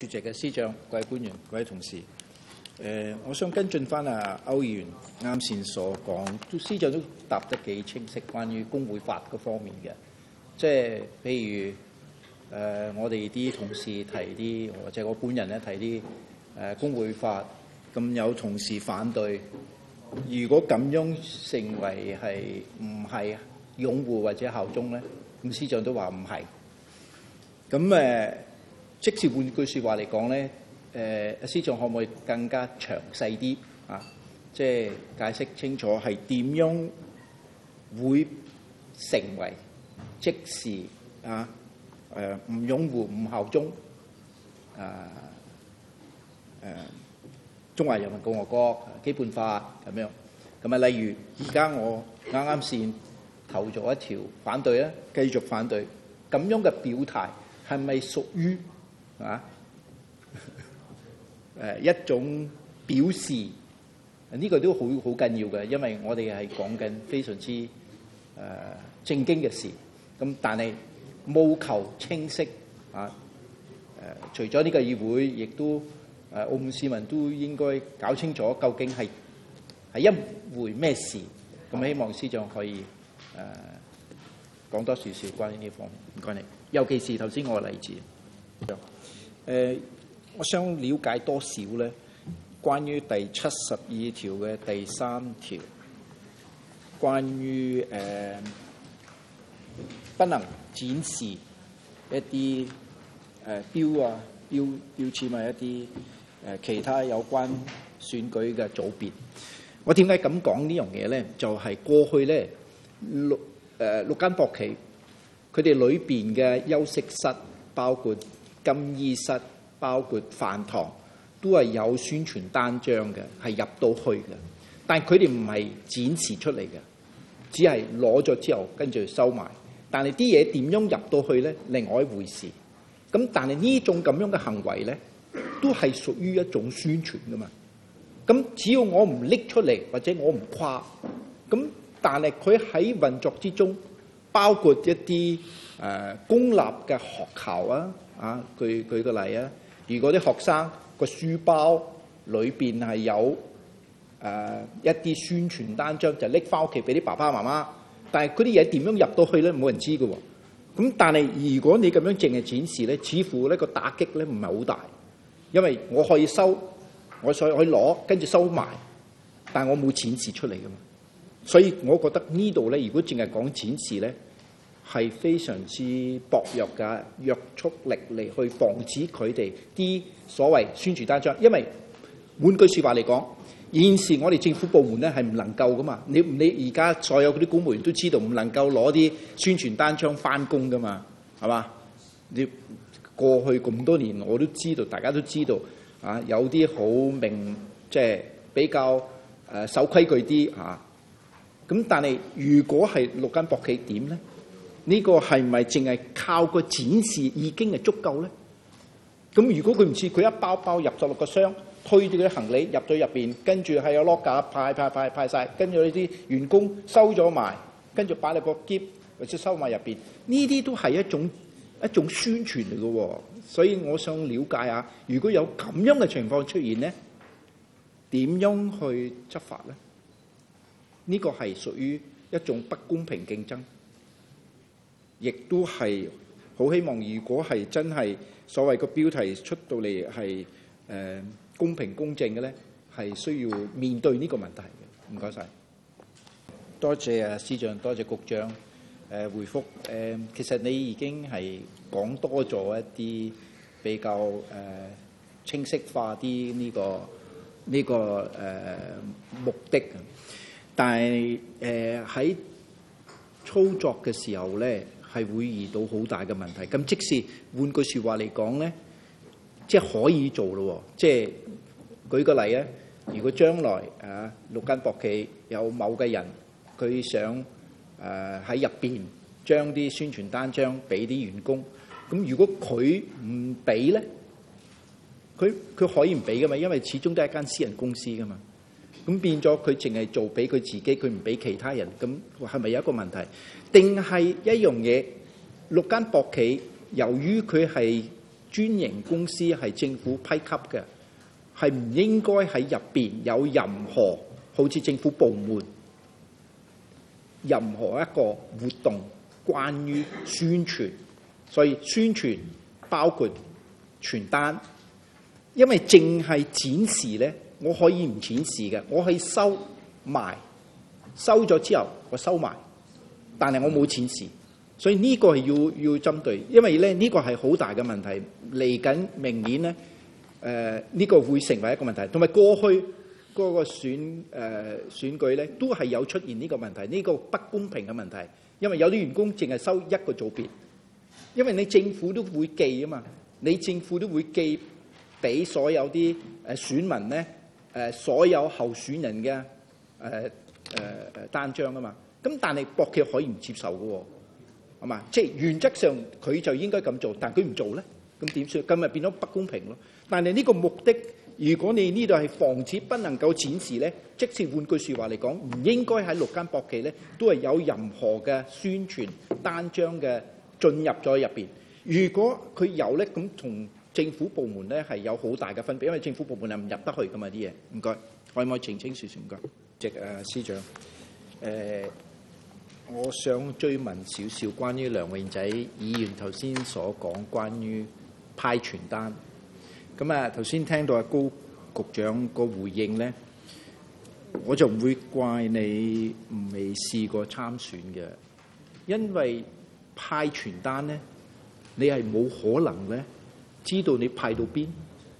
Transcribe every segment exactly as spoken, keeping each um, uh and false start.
主席嘅司長、各位官員、各位同事，誒、呃，我想跟進翻啊歐議員啱先所講，都司長都答得幾清晰，關於工會法嗰方面嘅，即係譬如誒、呃，我哋啲同事提啲，或者我本人咧提啲誒、呃、工會法，咁有同事反對，如果咁樣成為係唔係擁護或者效忠咧，咁司長都話唔係，咁誒。呃即使換句説話嚟講咧，誒、呃，司長可唔可以更加詳細啲啊？即係解釋清楚係點樣會成為即時啊？誒、呃，唔擁護、唔效忠啊？誒、呃，中華人民共和國基本法咁樣。咁啊，例如而家我啱啱先投咗一條反對咧，繼續反對，咁樣嘅表態係咪屬於？啊！誒一種表示，呢、這個都好好緊要嘅，因為我哋係講緊非常之誒、呃、正經嘅事。咁但係務求清晰啊！誒、呃，除咗呢個議會，亦都誒、呃、澳門市民都應該搞清楚究竟係係一回咩事。咁希望司長可以誒、呃、講多少少關於呢方面。唔該你，尤其是頭先我嘅例子。誒、呃，我想了解多少咧？關於第七十二條嘅第三條，關於誒、呃、不能展示一啲誒、呃、標啊、標標籤啊一啲誒、呃、其他有關選舉嘅組別。我點解咁講呢樣嘢咧？就係、是、過去咧六誒、呃、六間博企，佢哋裏邊嘅休息室包括更衣室，包括飯堂，都係有宣傳單張嘅，係入到去嘅。但係佢哋唔係展示出嚟嘅，只係攞咗之後跟住收埋。但係啲嘢點樣入到去咧，另外一回事。咁但係呢種咁樣嘅行為咧，都係屬於一種宣傳噶嘛。咁只要我唔拎出嚟，或者我唔誇，咁但係佢喺運作之中，包括一啲誒、呃、公立嘅學校啊。啊！舉舉個例啊，如果啲學生個書包裏邊係有誒、呃、一啲宣傳單張，就拎翻屋企俾啲爸爸媽媽。但係嗰啲嘢點樣入到去咧，冇人知嘅喎。咁但係如果你咁樣淨係展示咧，似乎呢個打擊咧唔係好大，因為我可以收，我所以可以攞，跟住收埋，但係我冇展示出嚟嘅嘛。所以我覺得呢度咧，如果淨係講展示咧，係非常之薄弱嘅約束力嚟去防止佢哋啲所謂宣傳單張，因為換句説話嚟講，現時我哋政府部門咧係唔能夠噶嘛。你你而家所有嗰啲公務員都知道唔能夠攞啲宣傳單張翻工噶嘛，係嘛？你過去咁多年我都知道，大家都知道啊，有啲好明即係比較誒守規矩啲嚇。咁、啊、但係如果係六間博企點咧？呢個係咪淨係靠個展示已經係足夠咧？咁如果佢唔似佢一包包入咗落個箱，推住啲行李入咗入邊，跟住係有 lock 架派派派派晒，跟住呢啲員工收咗埋，跟住擺落個篋或者收埋入邊，呢啲都係一種一種宣傳嚟嘅喎。所以我想了解下，如果有咁樣嘅情況出現咧，點樣去執法咧？呢個係屬於一種不公平競爭。亦都係好希望，如果係真係所謂個標題出到嚟係誒公平公正嘅咧，係需要面對呢個問題嘅。唔該晒，多謝啊司長，多謝局長誒、呃、回覆誒、呃。其實你已經係講多咗一啲比較誒、呃、清晰化啲呢、這個呢、這個誒、呃、目的，但係誒喺操作嘅時候咧，係會遇到好大嘅問題。咁即使換句説話嚟講咧，即係可以做咯。即係舉個例啊，如果將來啊六間博企有某個人佢想誒喺入邊將啲宣傳單張俾啲員工，咁如果佢唔俾咧，佢佢可以唔俾噶嘛？因為始終都係一間私人公司噶嘛。咁變咗佢淨係做俾佢自己，佢唔俾其他人，咁係咪有一個問題？定係一樣嘢？六間博企由於佢係專營公司係政府批給嘅，係唔應該喺入邊有任何好似政府部門任何一個活動關於宣傳，所以宣傳包括傳單，因為淨係展示咧，我可以唔展示嘅，我可以收埋，收咗之後我收埋，但係我冇展示，所以呢個係要要針對，因為咧呢個係好大嘅問題，嚟緊明年咧，誒、呃、呢、呢個會成為一個問題，同埋過去嗰個選誒、呃、選舉咧都係有出現呢個問題，呢、呢個不公平嘅問題，因為有啲員工淨係收一個組別，因為你政府都會寄啊嘛，你政府都會寄俾所有啲誒選民咧，誒、呃、所有候選人嘅誒誒誒單張啊嘛，咁但係博企可以唔接受嘅喎，係嘛？即係原則上佢就應該咁做，但係佢唔做咧，咁點算？咁咪變咗不公平咯。但係呢個目的，如果你呢度係防止不能夠展示咧，即是換句説話嚟講，唔應該喺六間博企咧都係有任何嘅宣傳單張嘅進入咗入邊。如果佢有咧，咁同政府部門咧係有好大嘅分別，因為政府部門係唔入得去噶嘛啲嘢。唔該，可唔可以澄清少少？唔該。即係誒司長，誒、呃，我想追問少少關於梁永仔議員頭先所講關於派傳單。咁啊，頭先聽到阿高局長個回應咧，我就唔會怪你未試過參選嘅，因為派傳單咧，你係冇可能咧知道你派到邊。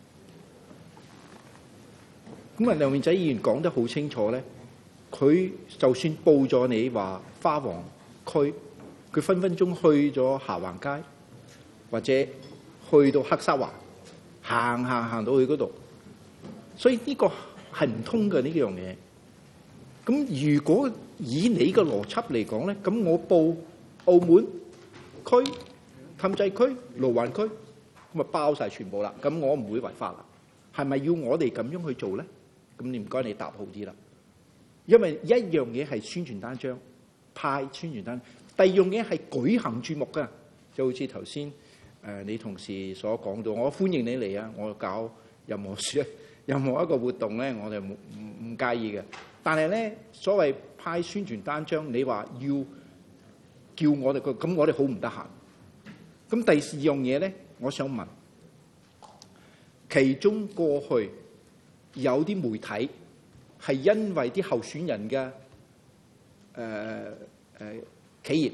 咁啊，梁永仔議員講得好清楚咧，佢就算報咗你話花王區，佢分分鐘去咗下環街，或者去到黑沙環。行行行到去嗰度，所以呢個係唔通嘅呢樣嘢。咁如果以你嘅邏輯嚟講咧，咁我報澳門區、氹仔區、路環區，咁咪包晒全部啦。咁我唔會違法啦。係咪要我哋咁樣去做咧？咁你唔該你答好啲啦。因為一樣嘢係宣傳單張派宣傳單，第二樣嘢係舉行注目㗎，就好似頭先。誒，你同事所講到，我歡迎你嚟啊！我搞任何事、任何一個活動咧，我哋唔唔唔介意嘅。但係咧，所謂派宣傳單張，你話要叫我哋個，咁我哋好唔得閒。咁第二樣嘢咧，我想問，其中過去有啲媒體係因為啲候選人嘅誒誒企業。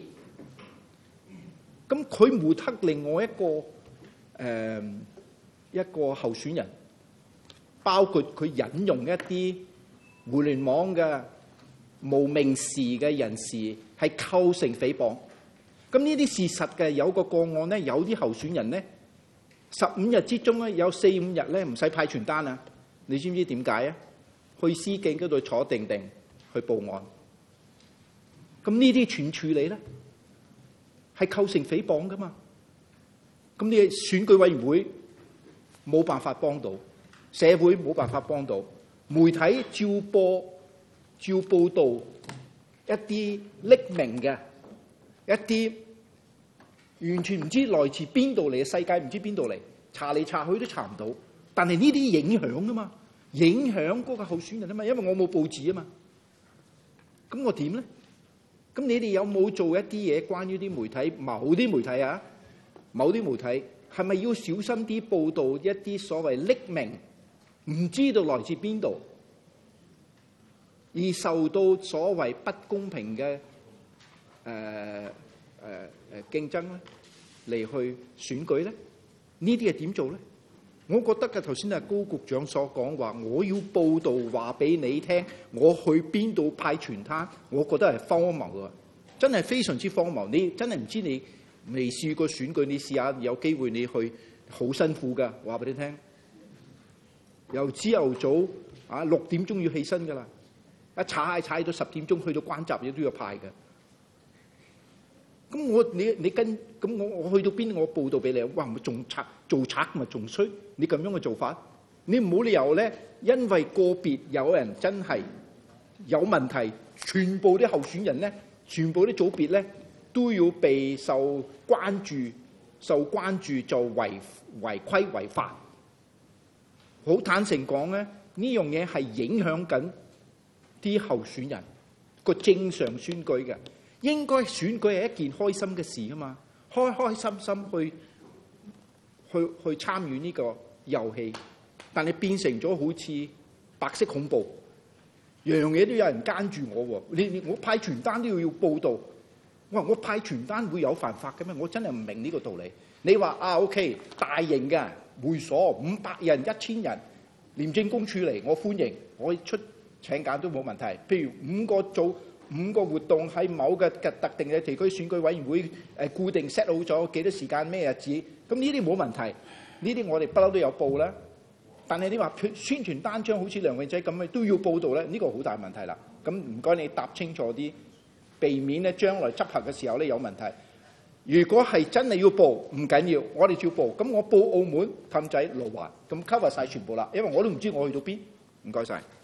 咁佢抹黑另外一個誒、呃、一個候選人，包括佢引用一啲互聯網嘅無名氏嘅人士，係構成誹謗。咁呢啲事實嘅有個個案咧，有啲候選人咧，十五日之中咧有四五日咧唔使派傳單啊！你知唔知點解啊？去司警嗰度坐定定去報案。咁呢啲全處理咧？係構成誹謗噶嘛？咁你選舉委員會冇辦法幫到，社會冇辦法幫到，媒體照播照報導一啲匿名嘅一啲完全唔知來自邊度嚟嘅世界，唔知邊度嚟，查嚟查去都查唔到。但係呢啲影響啊嘛，影響嗰個候選人啊嘛，因為我冇報紙啊嘛。咁我點咧？咁你哋有冇做一啲嘢關於啲媒體？某啲媒體啊，某啲媒體係咪要小心啲報導一啲所謂匿名，唔知道來自邊度，而受到所謂不公平嘅誒誒誒競爭咧，嚟去選舉咧？呢啲係點做咧？我覺得嘅頭先係高局長所講話，我要報道話俾你聽，我去邊度派傳單，我覺得係荒謬嘅，真係非常之荒謬。你真係唔知你未試過選舉，你試下有機會你去，好辛苦㗎，話俾你聽。由朝頭早啊六點鐘要起身㗎啦，一踩踩到十點鐘，去到關閘嘢都要派嘅。咁我你你跟咁我我去到邊我報道俾你，哇！咪仲賊做賊咪仲衰？你咁樣嘅做法，你唔好理由咧，因為個別有人真係有問題，全部啲候選人咧，全部啲組別咧都要備受關注， 受關注就違違規違法。好坦誠講咧，呢樣嘢係影響緊啲候選人個正常選舉嘅。應該選舉係一件開心嘅事啊嘛，開開心心去去去參與呢個遊戲，但係變成咗好似白色恐怖，樣樣嘢都有人監住我喎。你你我派傳單都要要報導，我話我派傳單會有犯法嘅咩？我真係唔明呢個道理。你話啊 OK， 大型嘅會所五百人一千人，廉政公署嚟，我歡迎，我出請假都冇問題。譬如五個組。五個活動喺某個特定嘅地區選舉委員會誒固定 set 好咗幾多時間咩日子，咁呢啲冇問題，呢啲我哋不嬲都有報啦。但係你話宣傳單張好似梁永仔咁嘅都要報導咧，呢個好大問題啦。咁唔該你答清楚啲，避免咧將來執行嘅時候咧有問題。如果係真係要報，唔緊要，我哋照報。咁我報澳門、氹仔、路環，咁 cover 晒全部啦，因為我都唔知我去到邊。唔該晒。